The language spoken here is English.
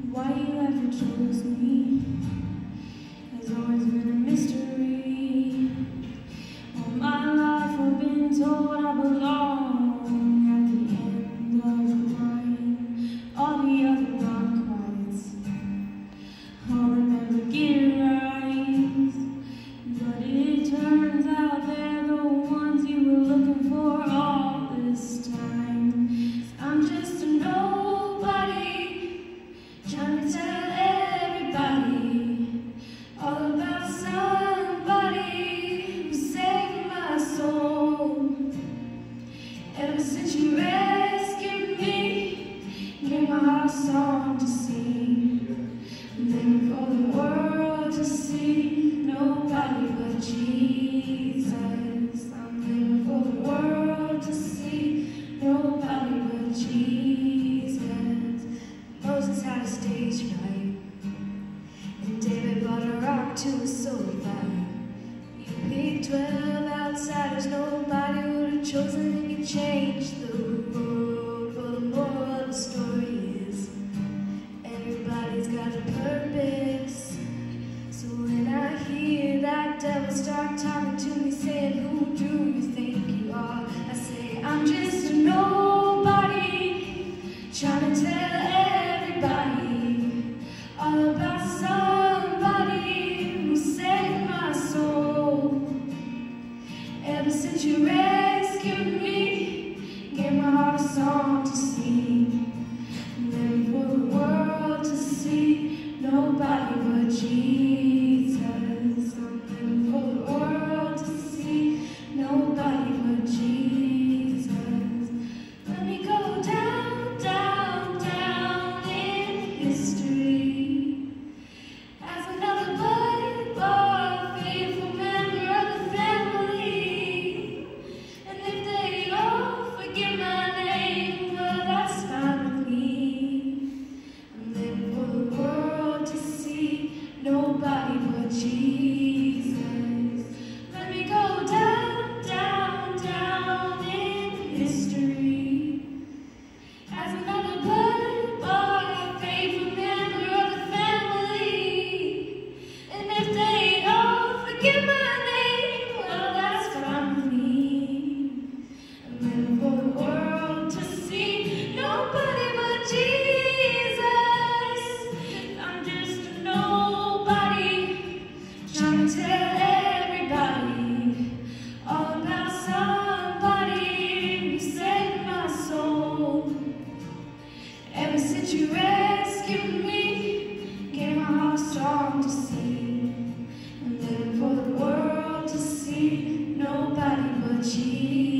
Why you ever chose me has always been a mystery. All my life I've been told I belong at the end of the line. All the other not quite, all that never get right. But it turns out they're the ones you were looking for all this time. I'm just a nobody, trying to tell everybody all about somebody who saved my soul. Ever since you rescued me, gave my heart a song to sing, living for the world to see, nobody but Jesus. I'm living for the world to see, nobody but Jesus. Moses had a stage fright, and David brought a rock to a sword fight. You picked 12 outsiders, nobody would have chosen, and you changed the world. But the moral of the story is, everybody's got a purpose. So when I hear that devil start talking to me, saying, who do you think you are? I say, I'm just a nobody, trying to tell everybody all about somebody who saved my soul. Ever since you rescued me, gave my heart a song to sing, living for the world to see, nobody but Jesus. I'm living for the world to see, nobody but Jesus. Let me go down, down, down in history as another bloody boy, faithful member of the family. And if they all forget my name, well, that's fine with me. I'm living for the world to see, nobody but Jesus. Let me go down, down, down in history as another bloody boy, faithful member of the family. And if they all forget my name, well, that's fine with me. I'm living for the world to see, nobody but Jesus. I'm just a nobody, trying to tell everybody all about somebody who saved my soul. Ever since you rescued me, gave my heart a song to sing, and living for the world to see, nobody but Jesus.